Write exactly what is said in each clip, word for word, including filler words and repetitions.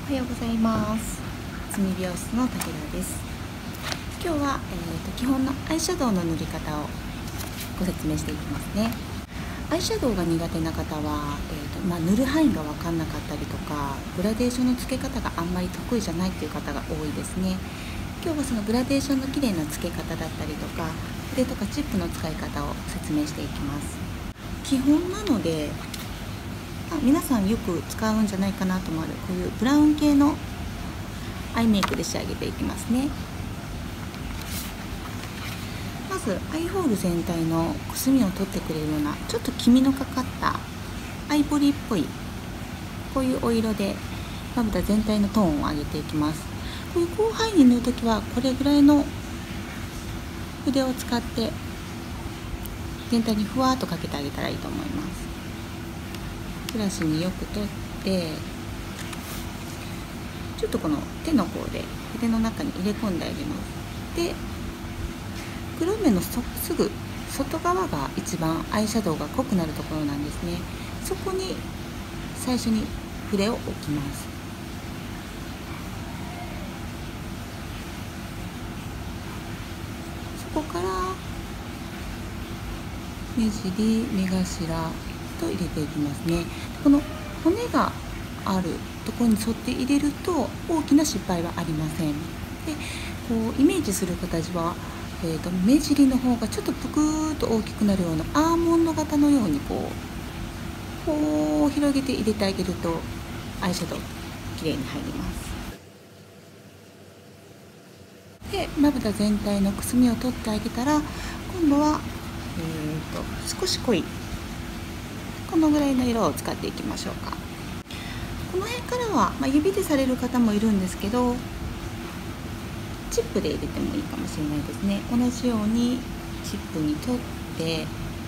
おはようございます。すみ美容室の武田です。今日は、えーと、基本のアイシャドウの塗り方をご説明していきますね。アイシャドウが苦手な方は、えーとまあ、塗る範囲が分かんなかったりとか、グラデーションのつけ方があんまり得意じゃないっていう方が多いですね。今日はそのグラデーションの綺麗なつけ方だったりとか、筆とかチップの使い方を説明していきます。基本なので皆さんよく使うんじゃないかなと思うこういうブラウン系のアイメイクで仕上げていきますね。まずアイホール全体のくすみを取ってくれるようなちょっと黄みのかかったアイボリーっぽいこういうお色でまぶた全体のトーンを上げていきます。こういう広範囲に塗るときはこれぐらいの筆を使って全体にふわっとかけてあげたらいいと思います。ブラシによく取ってちょっとこの手の方で筆の中に入れ込んであげます。で黒目のそすぐ外側が一番アイシャドウが濃くなるところなんですね。そこに最初に筆を置きます。そこから目尻、目頭と入れていきますね。この骨があるところに沿って入れると大きな失敗はありません。でこうイメージする形は、えー、と目尻の方がちょっとぷくーっと大きくなるようなアーモンド型のようにこうこう広げて入れてあげるとアイシャドウきれいに入ります。でまぶた全体のくすみを取ってあげたら今度は、えー、と少し濃いこのぐらいの色を使っていきましょうか。この辺からは、まあ、指でされる方もいるんですけどチップで入れてもいいかもしれないですね。同じようにチップに取って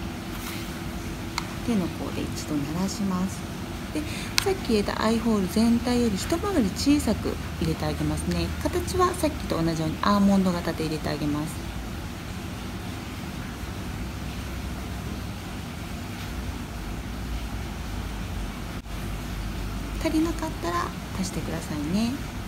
手の甲で一度鳴らします。でさっき入れたアイホール全体より一回り小さく入れてあげますね。形はさっきと同じようにアーモンド型で入れてあげます。足りなかったら足してくださいね。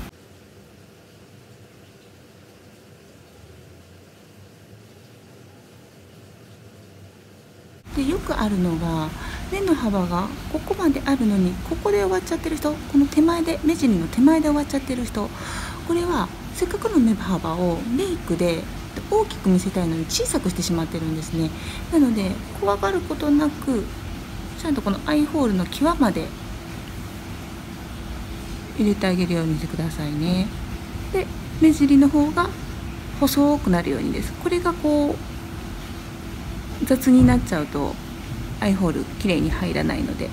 でよくあるのが目の幅がここまであるのにここで終わっちゃってる人、この手前で目尻の手前で終わっちゃってる人、これはせっかくの目幅をメイクで大きく見せたいのに小さくしてしまってるんですね。なので怖がることなくちゃんとこのアイホールの際まで入れてあげるようにしてくださいね。で目尻の方が細くなるようにです。これがこう雑になっちゃうとアイホールきれいに入らないので。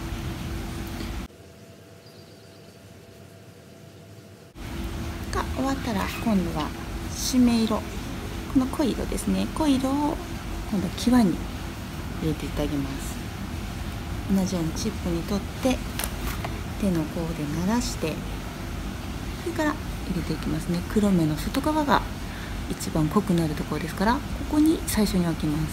が終わったら今度は締め色、この濃い色ですね。濃い色を今度は際に入れていってあげます。同じようにチップに取って手の甲で鳴らしてそれから入れていきますね。黒目の外側が一番濃くなるところですからここに最初に置きます。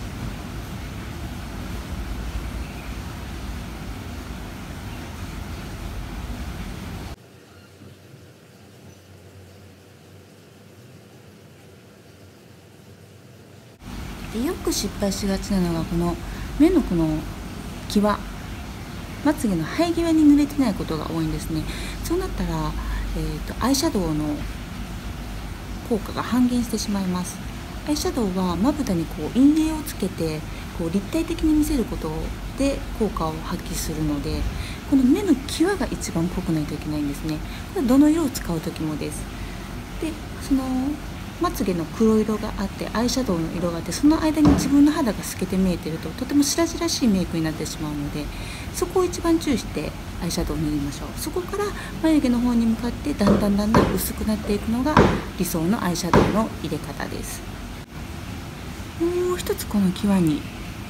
でよく失敗しがちなのがこの目のこの際、まつげの生え際に塗れてないことが多いんですね。そうなったら、えーと、アイシャドウの効果が半減してしまいます。アイシャドウはまぶたにこう陰影をつけてこう立体的に見せることで効果を発揮するので、この目の際が一番濃くないといけないんですね。これはどの色を使う時もです。でそのまつげの黒色があってアイシャドウの色があって、その間に自分の肌が透けて見えてるととても白々しいメイクになってしまうので、そこを一番注意してアイシャドウを塗りましょう。そこから眉毛の方に向かってだんだんだんだん薄くなっていくのが理想のアイシャドウの入れ方です。もう一つこの際に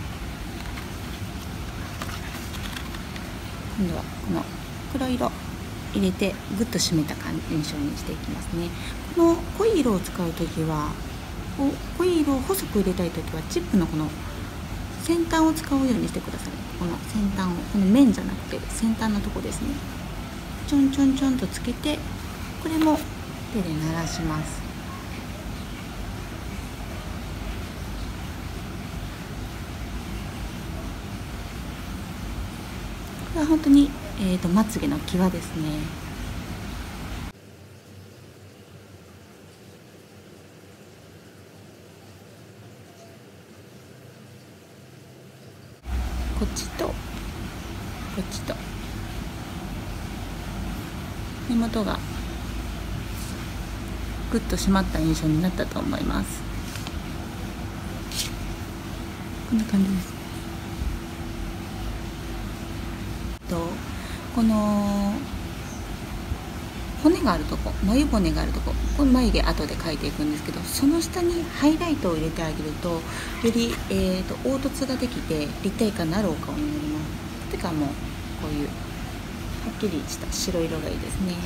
今度はこの黒色入れてグッと締めた印象にしていきますね。この濃い色を使う時は濃い色を細く入れたい時はチップのこの先端を使うようにしてください。この先端を、この面じゃなくて先端のとこですね。 ちょんちょんちょんとつけて、これも手でならします。これは本当に、えーと、まつげの際ですね。こっちとこっちと目元がグッと締まった印象になったと思います。こんな感じです。とこの骨があるとこ、眉骨があるとこ、この眉毛後で描いていくんですけど、その下にハイライトを入れてあげると、より、えーと、凹凸ができて立体感のあるお顔になります。てかもうこういうはっきりした白色がいいですね。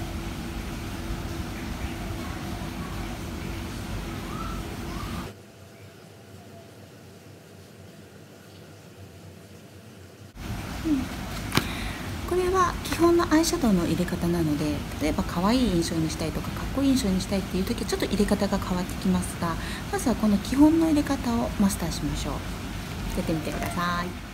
うん、これは基本のアイシャドウの入れ方なので、例えば可愛い印象にしたいとかかっこいい印象にしたいっていう時はちょっと入れ方が変わってきますが、まずはこの基本の入れ方をマスターしましょう。やってみてください。